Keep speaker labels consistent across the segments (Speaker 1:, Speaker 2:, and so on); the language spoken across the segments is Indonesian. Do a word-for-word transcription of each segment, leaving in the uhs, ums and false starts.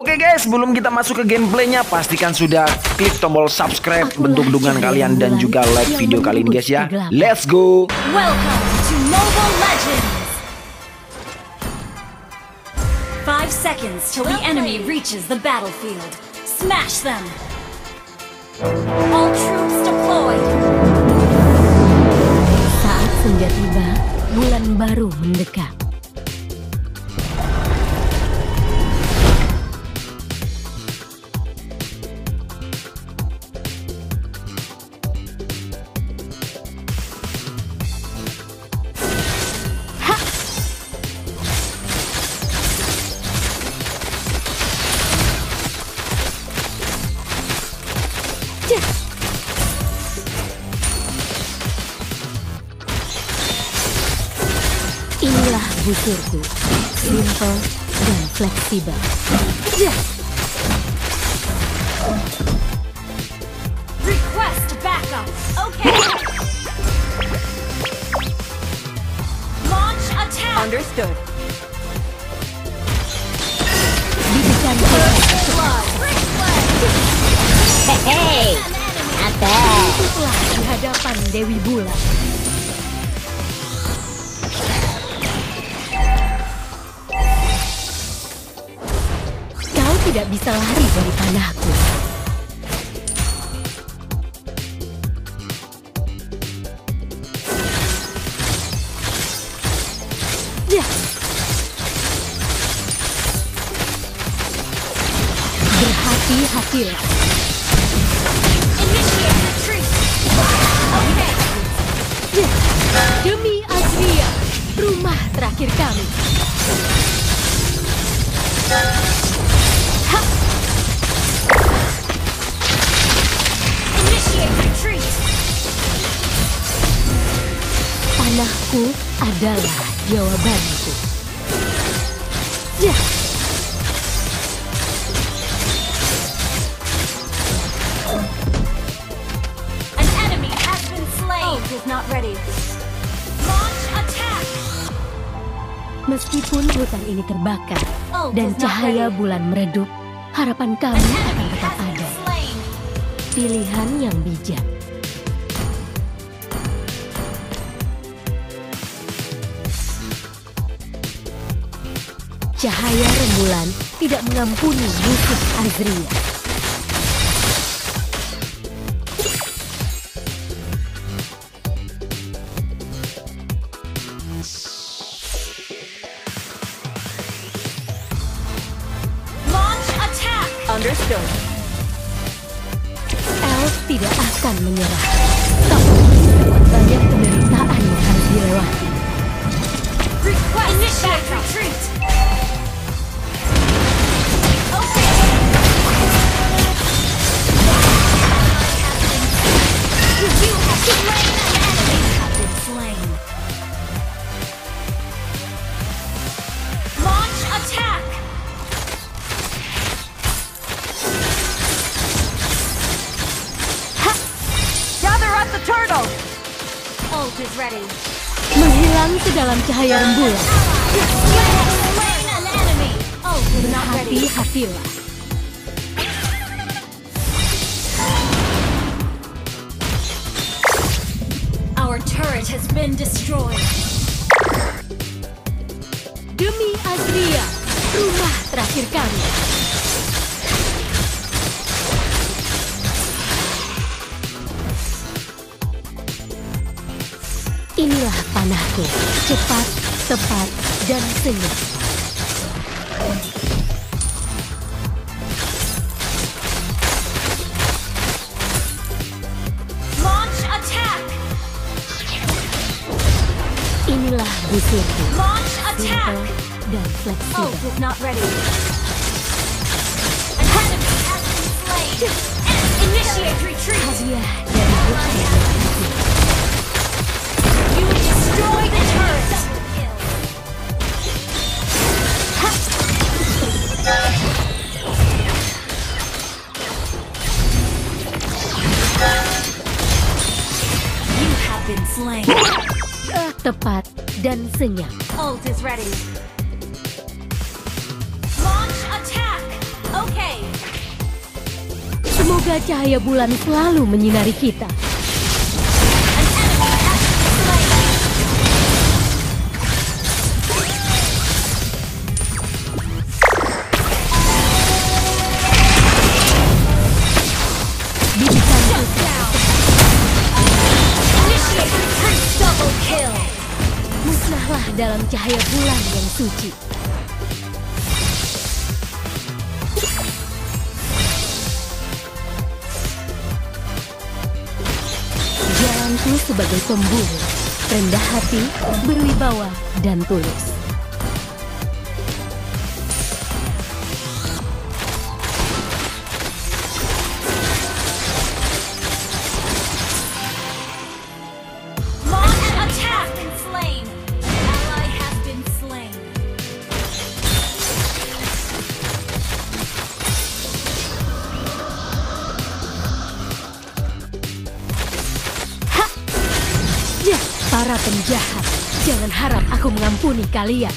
Speaker 1: Oke guys, sebelum kita masuk ke gameplaynya, pastikan sudah klik tombol subscribe, bentuk dukungan kalian dan juga like video kali ini guys ya. Let's go.
Speaker 2: Welcome to Mobile Legends. Five seconds till the enemy reaches the battlefield. Smash them. All troops deployed.
Speaker 3: Saat senja tiba, bulan baru mendekat. Inilah busurku, simple dan fleksibel.
Speaker 2: Request backup. Okay. Launch attack.
Speaker 4: Understood.
Speaker 3: Didikan
Speaker 2: Blood.
Speaker 3: Hei, apa?
Speaker 2: Tutuplah di hadapan Dewi Bulan.
Speaker 3: Kau tidak bisa lari dari panahku. Berhati-hatilah.
Speaker 2: Initiate retreat. Okay.
Speaker 3: Demi Azria, rumah terakhir kami.
Speaker 2: Initiate retreat.
Speaker 3: Panahku adalah jawabanku.
Speaker 2: An enemy has been slain. Ult is not ready. Launch attack.
Speaker 3: Meskipun hutan ini terbakar
Speaker 2: Ult
Speaker 3: dan
Speaker 2: is not
Speaker 3: cahaya
Speaker 2: ready.
Speaker 3: bulan meredup, harapan kami
Speaker 2: An
Speaker 3: akan
Speaker 2: enemy
Speaker 3: tetap
Speaker 2: has been
Speaker 3: ada.
Speaker 2: slain.
Speaker 3: Pilihan yang bijak. Cahaya rembulan tidak mengampuni musuh Azria.
Speaker 2: Launch attack.
Speaker 4: Understood.
Speaker 3: Elf tidak akan menyerah. Tapi dapat banyak penderitaan yang harus dilewati.
Speaker 2: Request initiate retreat. Okay. You have slain an enemy. Have been slain. Launch attack.
Speaker 4: Gather up the turtle.
Speaker 2: Ult is ready.
Speaker 3: Menghilang ke dalam cahaya rembulan.
Speaker 2: Slain an enemy. Ult is not ready.
Speaker 3: Hati-hatilah.
Speaker 2: Our turret has been destroyed.
Speaker 3: Demi Azria, rumah terakhir kami. Inilah panahku, cepat, tepat, dan senyum.
Speaker 2: Launch attack.
Speaker 3: Inilah busurku,
Speaker 2: Launch attack.
Speaker 3: simple dan fleksibel.
Speaker 2: Ult is not ready. An enemy has been slain. Initiate retreat.
Speaker 3: Hadiah dari bukti.
Speaker 2: You destroy the turret. You have been slain.
Speaker 3: Tepat dan senyap.
Speaker 2: Ult is ready. Launch attack.
Speaker 3: Semoga cahaya bulan selalu menyinari kita. Musnahlah dalam cahaya bulan yang suci. Jalanku sebagai pemburu, rendah hati, berwibawa, dan tulus. Para penjahat, jangan harap aku mengampuni kalian.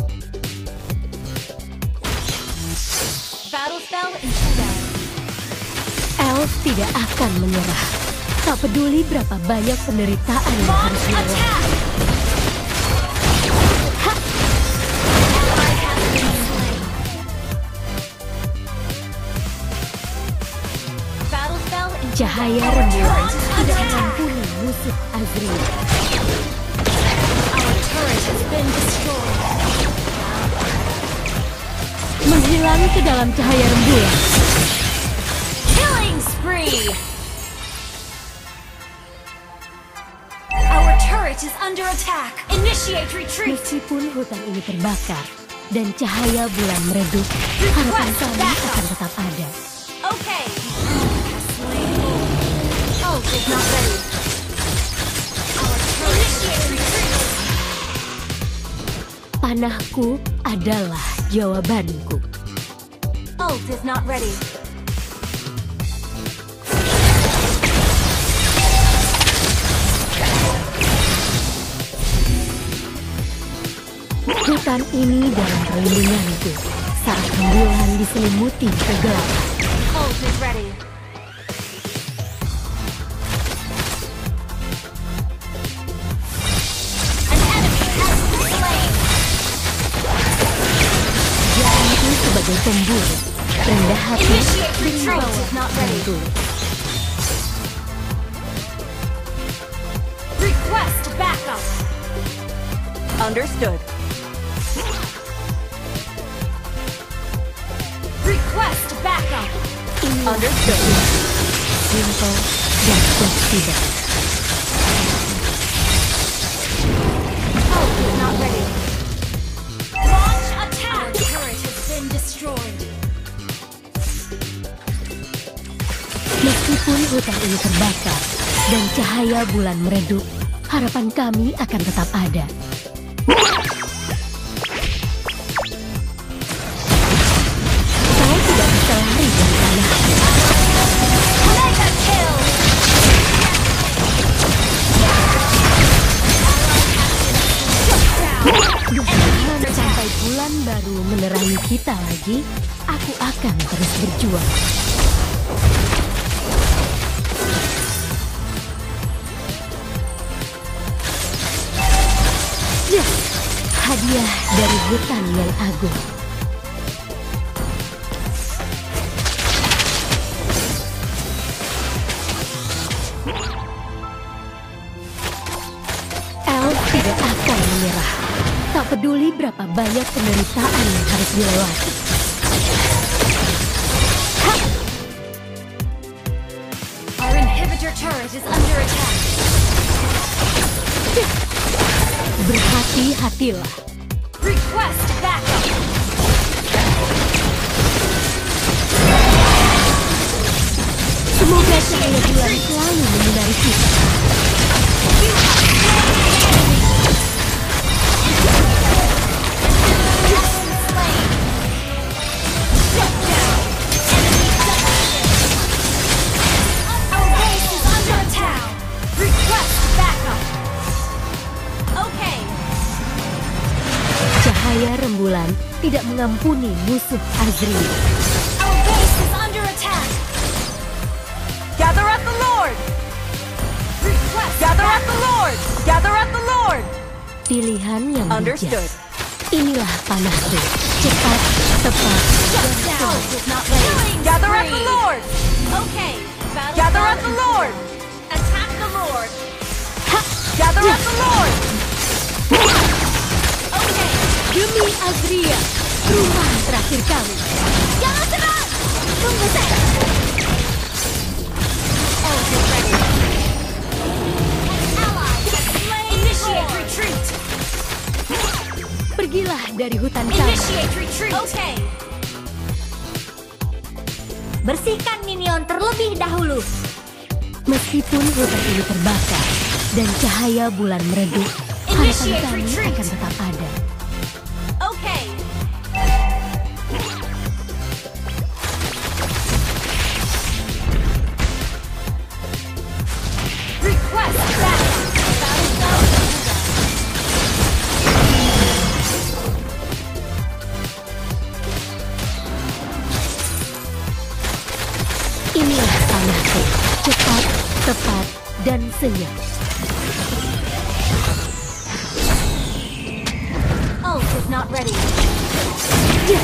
Speaker 3: Elf tidak akan menyerah. Tak peduli berapa banyak penderitaan yang harus dilewati. Cahaya rembulan tidak mengampuni musuh Azriel. Menghilang ke dalam cahaya rembulan.
Speaker 2: Killing spree. Our turret is under attack. Initiate retreat.
Speaker 3: Meskipun hutan ini terbakar dan cahaya bulan meredup, harapan kami akan tetap ada.
Speaker 2: Okay. Ult is not ready. Our turret initiate retreat.
Speaker 3: Panahku adalah jawabanku.
Speaker 2: Ult is not ready.
Speaker 3: Hutan ini dalam perlindunganku saat rembulan diselimuti kegelapan.
Speaker 2: Ult is ready. An enemy has been slain.
Speaker 3: Jalanku sebagai pemburu, rendah hati,
Speaker 2: Initiate retreat.
Speaker 3: berwibawa,
Speaker 2: Ult is not
Speaker 3: dan
Speaker 2: ready.
Speaker 3: tulus.
Speaker 2: Request backup.
Speaker 4: Understood.
Speaker 2: Request backup.
Speaker 4: Understood.
Speaker 3: Simple dan fleksibel.
Speaker 2: Ult is not ready. Launch attack. Our turret has been destroyed.
Speaker 3: Meskipun hutan ini terbakar dan cahaya bulan meredup, harapan kami akan tetap ada. Kau tidak bisa lari dari panahku.
Speaker 2: Mega kill.
Speaker 3: Jangan sampai bulan baru menerangi kita lagi, aku akan terus berjuang. Ya, hadiah dari hutan yang agung. Elf tidak akan menyerah. Tak peduli berapa banyak penderitaan yang harus dilewati.
Speaker 2: Our inhibitor turret is under attack.
Speaker 3: Berhati-hatilah.
Speaker 2: Request backup.
Speaker 3: Semoga cahaya bulan selalu menyinari kita.
Speaker 2: Our base is under attack. Request backup. Okay.
Speaker 3: Cahaya rembulan tidak mengampuni musuh Azriel.
Speaker 2: Our base is under attack.
Speaker 3: Pilihan yang bijak.
Speaker 4: Understood.
Speaker 3: Inilah panahku. Cepat, tepat, dan
Speaker 2: Down is not ready.
Speaker 4: Gather up the Lord.
Speaker 2: Okay. Battle
Speaker 4: Gather up
Speaker 2: started.
Speaker 4: the Lord.
Speaker 2: Attack the Lord.
Speaker 4: Gather up the Lord.
Speaker 2: Okay.
Speaker 3: demi Azria, rumah terakhir kami.
Speaker 2: Jangan serang. Tunggu saya. All is ready. An ally has slain. Initiate retreat.
Speaker 3: Pergilah dari hutan kami.
Speaker 2: Initiate retreat. Okay. Bersihkan minion terlebih dahulu.
Speaker 3: Meskipun hutan ini terbakar dan cahaya bulan meredup, harapan
Speaker 2: Initiate
Speaker 3: kami
Speaker 2: retreat.
Speaker 3: akan tetap ada.
Speaker 2: Okay. Request backup. Battle spell.
Speaker 3: Inilah tanahku, cepat, tepat, dan senyap.
Speaker 2: Ult is not ready.
Speaker 3: Ya,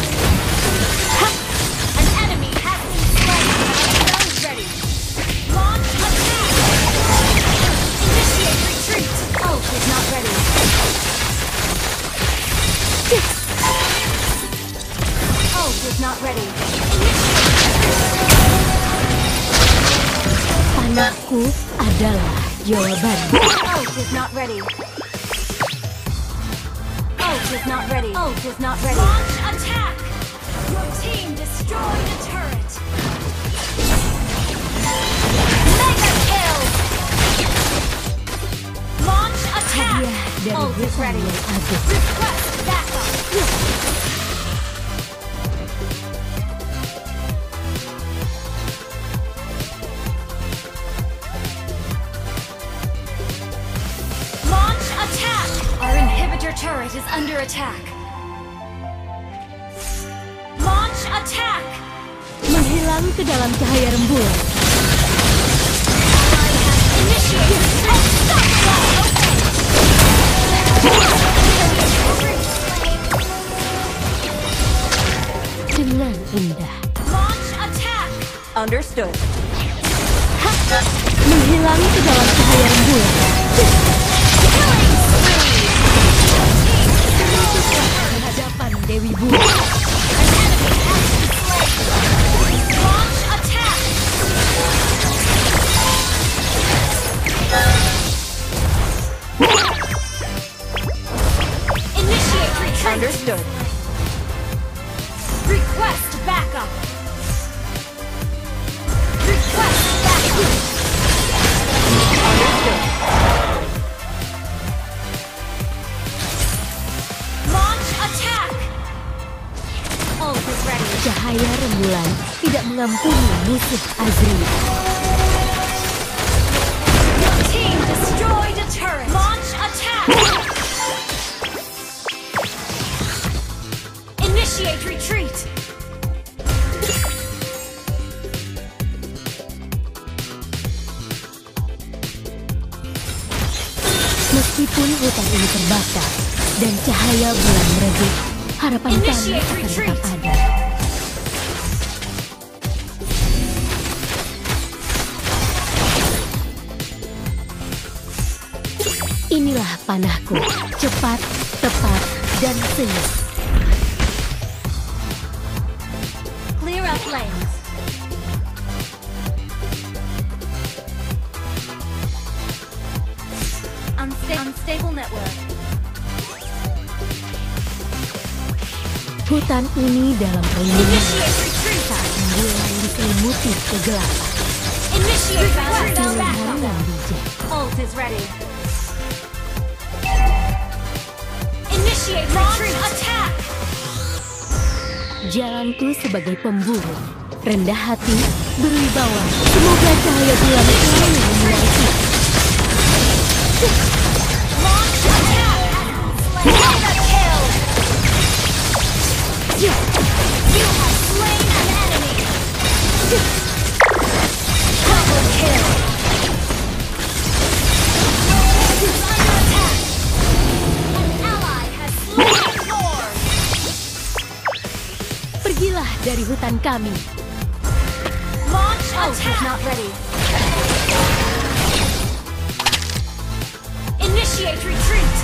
Speaker 2: An enemy has been slain. Battle spell is ready. Launch attack. Initiate retreat. Ult is not ready. Ult is not ready.
Speaker 3: panahku adalah jawabanmu.
Speaker 2: Ult is not ready. Ult is not ready. Ult is not ready. Launch attack. Your team destroyed a turret. Mega kill. Launch attack.
Speaker 3: Hadiah dari
Speaker 2: Ult is
Speaker 3: hutan
Speaker 2: ready.
Speaker 3: yang agung.
Speaker 2: Request backup. Launch attack. Our inhibitor turret is under attack. Launch attack.
Speaker 3: Menghilang ke dalam cahaya rembulan.
Speaker 2: Ally has initiated. Unstoppable.
Speaker 3: Dengan indah.
Speaker 2: Launch attack.
Speaker 4: Understood.
Speaker 3: Menghilang ke dalam cahaya rembulan.
Speaker 2: Killing spree.
Speaker 3: Di hadapan Dewi Bulan.
Speaker 2: An enemy has been slain. Launch attack. Initiate retreat.
Speaker 4: Understood.
Speaker 2: Request backup. Request backup.
Speaker 4: Understood.
Speaker 2: Launch attack. Ult is ready.
Speaker 3: Cahaya rembulan tidak mengampuni musuh Azria.
Speaker 2: Your team destroyed a turret. Launch attack. Initiate retreat.
Speaker 3: Meskipun hutan ini terbakar dan cahaya bulan meredup, harapan kami
Speaker 2: Initiate
Speaker 3: akan tetap
Speaker 2: retreat.
Speaker 3: ada. Inilah panahku, cepat, tepat, dan senyap.
Speaker 2: Clear up lanes. Unsta- unstable network.
Speaker 3: Hutan ini dalam perlindungan
Speaker 2: Initiate retreat.
Speaker 3: saat bulan diselimuti kegelapan.
Speaker 2: Initiate retreat.
Speaker 3: Pilihan
Speaker 2: Backup.
Speaker 3: yang bijak.
Speaker 2: Ult is ready. Initiate retreat. Attack.
Speaker 3: Jalanku sebagai pemburu, rendah hati, berwibawa. Semoga cahaya bulan selalu menyinari kita.
Speaker 2: Launch attack. Mega kill. You have slain an enemy. Double kill. Is under attack.
Speaker 3: dari hutan kami.
Speaker 2: Launch ult is not ready. Initiate retreat.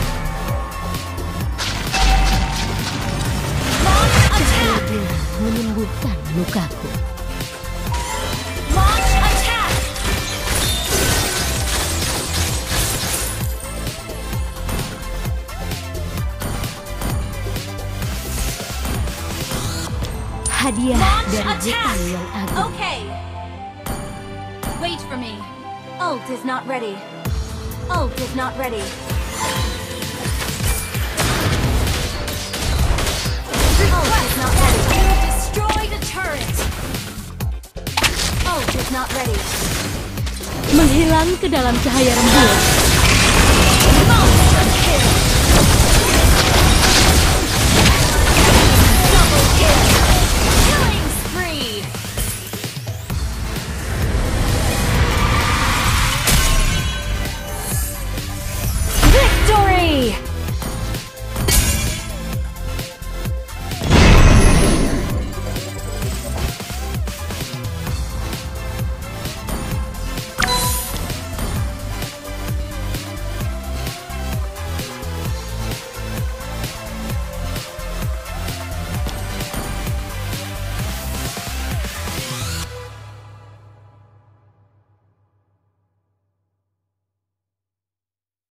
Speaker 2: Launch
Speaker 3: Cahaya
Speaker 2: attack.
Speaker 3: bulan menyembuhkan lukaku.
Speaker 2: Launch attack.
Speaker 3: Hadiah
Speaker 2: Launch
Speaker 3: dari
Speaker 2: attack.
Speaker 3: hutan yang agung.
Speaker 2: Okay. Wait for me. Ult is not ready. Ult is not ready. Ult is not ready. You destroyed a turret. Ult is not ready.
Speaker 3: Menghilang ke dalam cahaya rembulan.
Speaker 2: Monster kill.